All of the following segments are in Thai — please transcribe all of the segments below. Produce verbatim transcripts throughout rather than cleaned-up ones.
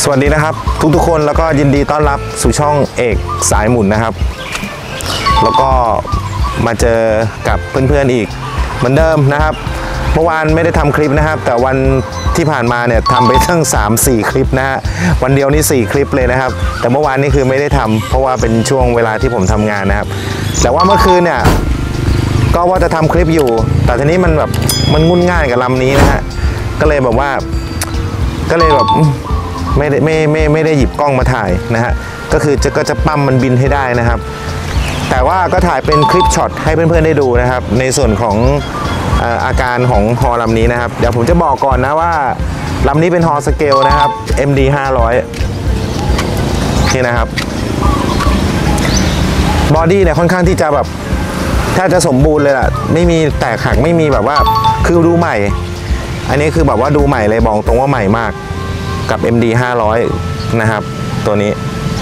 สวัสดีนะครับทุกๆคนแล้วก็ยินดีต้อนรับสู่ช่องเอกสายหมุนนะครับแล้วก็มาเจอกับเพื่อนๆอีกเหมือนเดิมนะครับเมื่อวานไม่ได้ทำคลิปนะครับแต่วันที่ผ่านมาเนี่ยทำไปทั้ง สามสี่ คลิปนะฮะวันเดียวนี่สี่คลิปเลยนะครับแต่เมื่อวานนี่คือไม่ได้ทำเพราะว่าเป็นช่วงเวลาที่ผมทำงานนะครับแต่ว่าเมื่อคืนเนี่ยก็ว่าจะทำคลิปอยู่แต่ทีนี้มันแบบมันงุ่นง่ายกับลำนี้นะฮะก็เลยแบบว่าก็เลยแบบไม่ได้ไม่ไม่ไม่ได้หยิบกล้องมาถ่ายนะฮะก็คือจะก็จะปั้มมันบินให้ได้นะครับแต่ว่าก็ถ่ายเป็นคลิปช็อตให้เพื่อนๆได้ดูนะครับในส่วนของอาการของฮอลำนี้นะครับเดี๋ยวผมจะบอกก่อนนะว่าลำนี้เป็นฮอสเกลนะครับ เอ็ม ดี ห้าร้อย นี่นะครับบอดี้เนี่ยค่อนข้างที่จะแบบแทบจะสมบูรณ์เลยล่ะไม่มีแตกหักไม่มีแบบว่าคือดูใหม่อันนี้คือแบบว่าดูใหม่เลยบอกตรงว่าใหม่มากกับ เอ็ม ดี ห้าร้อย นะครับตัวนี้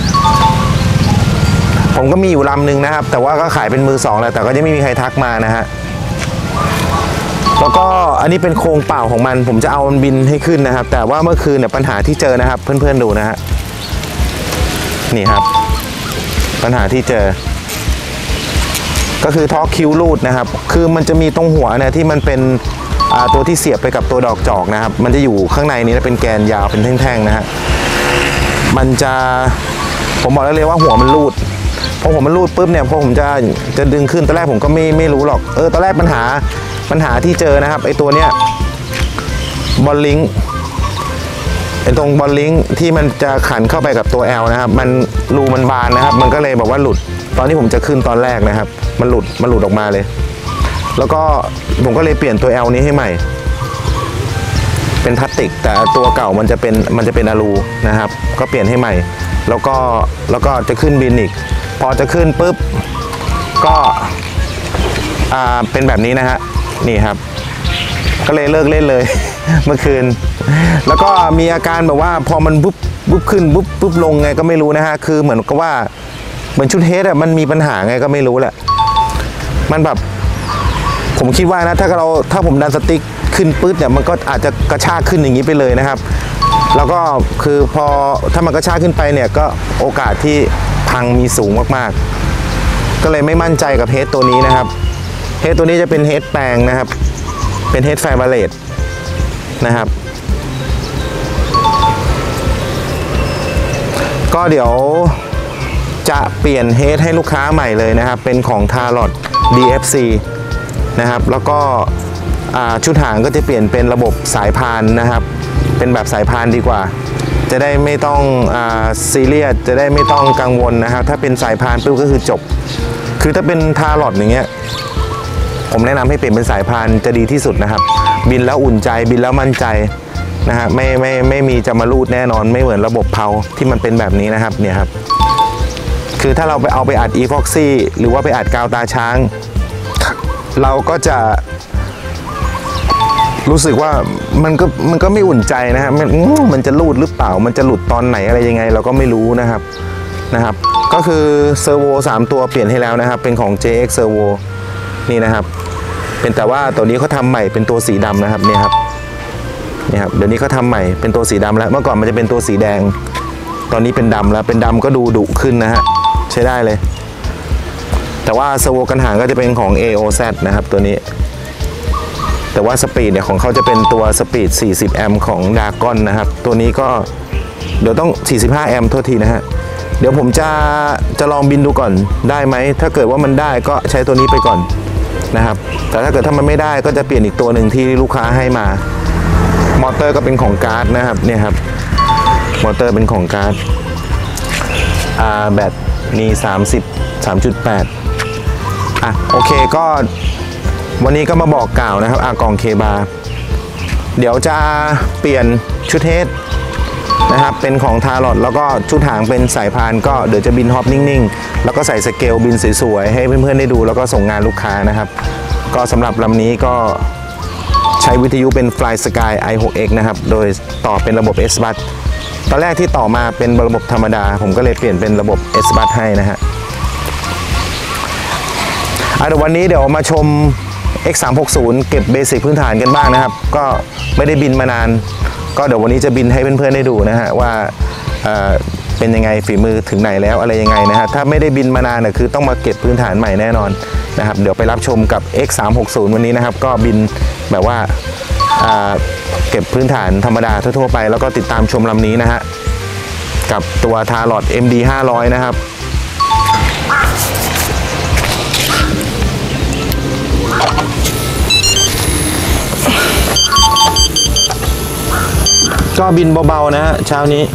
ผมก็มีอยู่ลำหนึ่งนะครับแต่ว่าก็ขายเป็นมือสองแล้วแต่ก็ยังไม่มีใครทักมานะฮะแล้วก็อันนี้เป็นโครงเปล่าของมันผมจะเอามันบินให้ขึ้นนะครับแต่ว่าเมื่อคืนเนี่ยปัญหาที่เจอนะครับเพื่อนๆดูนะฮะนี่ครับปัญหาที่เจอก็คือท่อคิ้วรูดนะครับคือมันจะมีตรงหัวเนี่ยที่มันเป็นตัวที่เสียบไปกับตัวดอกจอกนะครับมันจะอยู่ข้างในนี้เป็นแกนยาวเป็นแท่งๆนะฮะมันจะผมบอกได้เลยว่าหัวมันรูดพอหัวมันรูดปุ๊บเนี่ยพอผมจะจะดึงขึ้นตอนแรกผมก็ไม่ไม่รู้หรอกเออตอนแรกปัญหาปัญหาที่เจอนะครับไอตัวเนี้ยบอลลิงไอตรงบอลลิงที่มันจะขันเข้าไปกับตัว L นะครับมันรูมันบานนะครับมันก็เลยแบบว่าหลุดตอนที่ผมจะขึ้นตอนแรกนะครับมันหลุดมันหลุดออกมาเลยแล้วก็ผมก็เลยเปลี่ยนตัว L นี้ให้ใหม่เป็นพลาสติกแต่ตัวเก่ามันจะเป็นมันจะเป็นอลูนะครับก็เปลี่ยนให้ใหม่แล้วก็แล้วก็จะขึ้นบินอีกพอจะขึ้นปุ๊บก็อ่าเป็นแบบนี้นะฮะนี่ครับก็เลยเลิกเล่นเลย เมื่อคืนแล้วก็มีอาการแบบว่าพอมันปุ๊บปุ๊บขึ้นปุ๊บปุ๊บลงไงก็ไม่รู้นะฮะคือเหมือนกับว่าเหมือนชุดเฮดอะมันมีปัญหาไงก็ไม่รู้แหละมันแบบผมคิดว่านะถ้าเราถ้าผมดันสติ๊กขึ้นปื๊ดเนี่ยมันก็อาจจะกระชากขึ้นอย่างนี้ไปเลยนะครับแล้วก็คือพอถ้ามันกระชากขึ้นไปเนี่ยก็โอกาสที่พังมีสูงมากๆก็เลยไม่มั่นใจกับเฮดตัวนี้นะครับเฮดตัวนี้จะเป็นเฮดแปลงนะครับเป็นเฮดไฟบาเลตนะครับก็เดี๋ยวจะเปลี่ยนเฮดให้ลูกค้าใหม่เลยนะครับเป็นของ Tarot ดี เอฟ ซี นะครับแล้วก็ชุดหางก็จะเปลี่ยนเป็นระบบสายพานนะครับเป็นแบบสายพานดีกว่าจะได้ไม่ต้องซีเรียสจะได้ไม่ต้องกังวลนะครับถ้าเป็นสายพานปุ๊บก็คือจบคือถ้าเป็นทาร์ลอตอย่างเงี้ยผมแนะนำให้เปลี่ยนเป็นสายพานจะดีที่สุดนะครับบินแล้วอุ่นใจบินแล้วมั่นใจนะฮะไม่ไม่ไม่มีจะมาลูดแน่นอนไม่เหมือนระบบเพาที่มันเป็นแบบนี้นะครับเนี่ยครับคือถ้าเราไปเอาไปอัดอีฟ็อกซี่หรือว่าไปอัดกาวตาช้างเราก็จะรู้สึกว่ามันก็มันก็ไม่อุ่นใจนะฮะมันมันจะลูดหรือเปล่ามันจะหลุดตอนไหนอะไรยังไงเราก็ไม่รู้นะครับนะครับก็คือเซอร์โวสามตัวเปลี่ยนให้แล้วนะครับเป็นของ เจ เอ็กซ์ Servo นี่นะครับเป็นแต่ว่าตัวนี้เขาทำใหม่เป็นตัวสีดำนะครับเนี่ยครับเนี่ยครับเดี๋ยวนี้เขาทำใหม่เป็นตัวสีดำแล้วเมื่อก่อนมันจะเป็นตัวสีแดงตอนนี้เป็นดำแล้วเป็นดำก็ดูดุขึ้นนะฮะใช้ได้เลยแต่ว่าเซอร์โวกันห่างก็จะเป็นของ เอ โอ แซด นะครับตัวนี้แต่ว่าสปีดเนี่ยของเขาจะเป็นตัวสปีดสี่สิบแอมป์ของดราก้อนนะครับตัวนี้ก็เดี๋ยวต้องสี่สิบห้าแอมป์โทษทีนะฮะเดี๋ยวผมจะจะลองบินดูก่อนได้ไหมถ้าเกิดว่ามันได้ก็ใช้ตัวนี้ไปก่อนนะครับแต่ถ้าเกิดถ้ามันไม่ได้ก็จะเปลี่ยนอีกตัวหนึ่งที่ลูกค้าให้มามอเตอร์ก็เป็นของการ์ดนะครับเนี่ยครับมอเตอร์เป็นของการ์ดอ่าแบตมีสามสิบ สามจุดแปดอ่ะโอเคก็วันนี้ก็มาบอกกล่าวนะครับอากองเคบาเดี๋ยวจะเปลี่ยนชุดเฮดนะครับเป็นของทารอดแล้วก็ชุดหางเป็นสายพานก็เดี๋ยวจะบินฮอปนิ่งๆแล้วก็ใส่สเกลบินสวยๆให้เพื่อนๆได้ดูแล้วก็ส่งงานลูกค้านะครับก็สำหรับลำนี้ก็ใช้วิทยุเป็น Fly Sky ไอ หก เอ็กซ์ นะครับโดยต่อเป็นระบบ เอส บัส ตอนแรกที่ต่อมาเป็นระบบธรรมดาผมก็เลยเปลี่ยนเป็นระบบ เอส บัส ให้นะฮะเดี๋ยววันนี้เดี๋ยวมาชม เอ็กซ์ สามหกศูนย์ เก็บเบสิกพื้นฐานกันบ้างนะครับก็ไม่ได้บินมานานก็เดี๋ยววันนี้จะบินให้เพื่อนๆได้ดูนะฮะว่าเป็นยังไงฝีมือถึงไหนแล้วอะไรยังไงนะฮะถ้าไม่ได้บินมานานนะคือต้องมาเก็บพื้นฐานใหม่แน่นอนนะครับเดี๋ยวไปรับชมกับ เอ็กซ์ สามหกศูนย์ วันนี้นะครับก็บินแบบว่าเก็บพื้นฐานธรรมดาทั่วๆไปแล้วก็ติดตามชมลำนี้นะฮะกับตัวทารอด เอ็ม ดี ห้าร้อย นะครับก็บินเบาๆนะฮะเช้านี้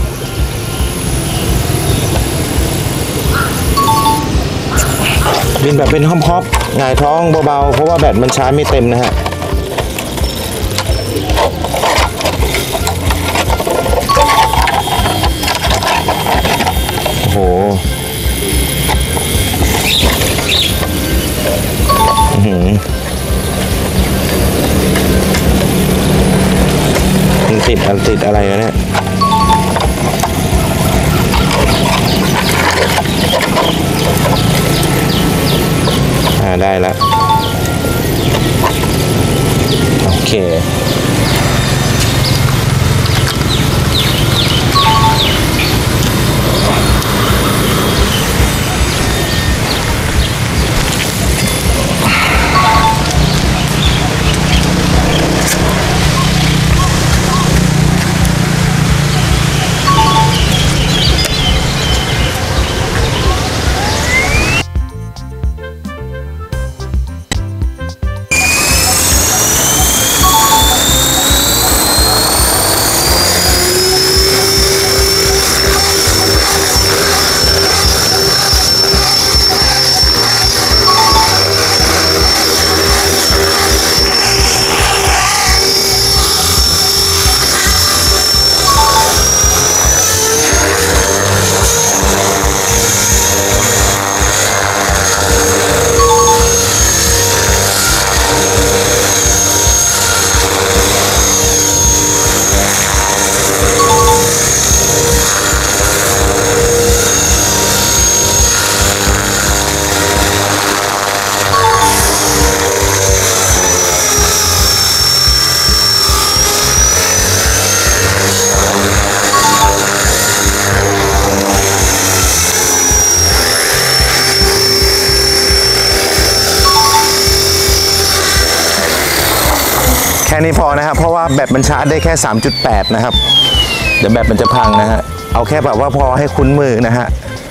บินแบบเป็นฮอปๆหงายท้องเบาๆเพราะว่าแบตมันชาร์จไม่เต็มนะฮะโอ้โหอื้อหือมันติดอะไรติดอะไรนะเนี่ยอ่าได้แล้วโอเคแค่นี้พอนะครับเพราะว่าแบตมันชาร์จได้แค่ สามจุดแปด นะครับเดี๋ยวแบตมันจะพังนะฮะเอาแค่แบบว่าพอให้คุ้นมือนะฮะ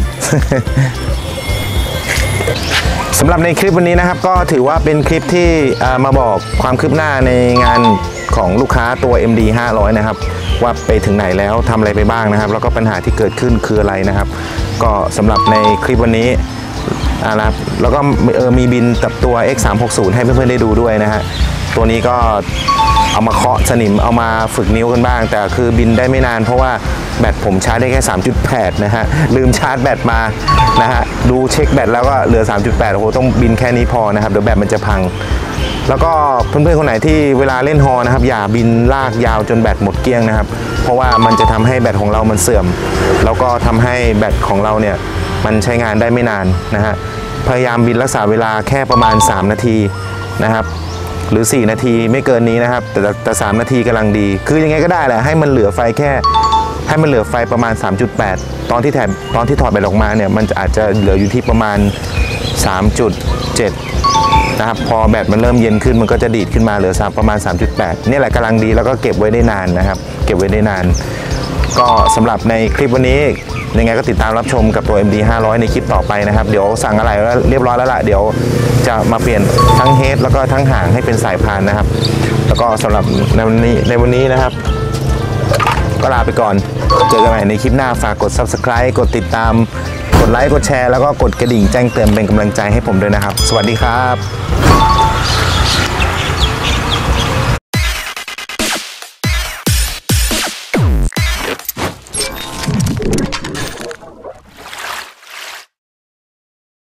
สำหรับในคลิปวันนี้นะครับก็ถือว่าเป็นคลิปที่มาบอกความคืบหน้าในงานของลูกค้าตัว เอ็ม ดี ห้าร้อย นะครับว่าไปถึงไหนแล้วทำอะไรไปบ้างนะครับแล้วก็ปัญหาที่เกิดขึ้นคืออะไรนะครับก็สำหรับในคลิปวันนี้นะครับแล้วก็เออมีบินกับตัว เอ็กซ์ สามหกศูนย์ ให้เพื่อนๆได้ดูด้วยนะฮะตัวนี้ก็เอามาเคาะสนิมเอามาฝึกนิ้วกันบ้างแต่คือบินได้ไม่นานเพราะว่าแบตผมชาร์จได้แค่ สามจุดแปด นะฮะลืมชาร์จแบตมานะฮะดูเช็คแบตแล้วก็เหลือ สามจุดแปด โอ้โหต้องบินแค่นี้พอนะครับเดี๋ยวแบตมันจะพังแล้วก็เพื่อนๆคนไหนที่เวลาเล่นฮอนะครับอย่าบินลากยาวจนแบตหมดเกลี้ยงนะครับเพราะว่ามันจะทำให้แบตของเรามันเสื่อมแล้วก็ทำให้แบตของเราเนี่ยมันใช้งานได้ไม่นานนะฮะพยายามบินรักษาเวลาแค่ประมาณสามนาทีนะครับหรือสี่นาทีไม่เกินนี้นะครับแต่แต่สามนาทีกำลังดีคือยังไงก็ได้แหละให้มันเหลือไฟแค่ให้มันเหลือไฟประมาณ สามจุดแปด ตอนที่แถบตอนที่ถอดแบตออกมาเนี่ยมันจะอาจจะเหลืออยู่ที่ประมาณ สามจุดเจ็ด นะครับพอแบตมันเริ่มเย็นขึ้นมันก็จะดีดขึ้นมาเหลือประมาณ สามจุดแปด นี่แหละกำลังดีแล้วก็เก็บไว้ได้นานนะครับเก็บไว้ได้นานก็สำหรับในคลิปวันนี้ยังไงก็ติดตามรับชมกับตัว เอ็ม ดี ห้าร้อย ในคลิปต่อไปนะครับเดี๋ยวสั่งอะไรแล้วเรียบร้อยแล้วล่ะเดี๋ยวจะมาเปลี่ยนทั้งเฮดแล้วก็ทั้งหางให้เป็นสายพานนะครับแล้วก็สำหรับในวันนี้ในวันนี้นะครับก็ลาไปก่อนเจอกันใหม่ในคลิปหน้าฝากกด ซับสไครบ์ กดติดตามกดไลค์กดแชร์แล้วก็กดกระดิ่งแจ้งเตือนเป็นกำลังใจให้ผมด้วยนะครับสวัสดีครับ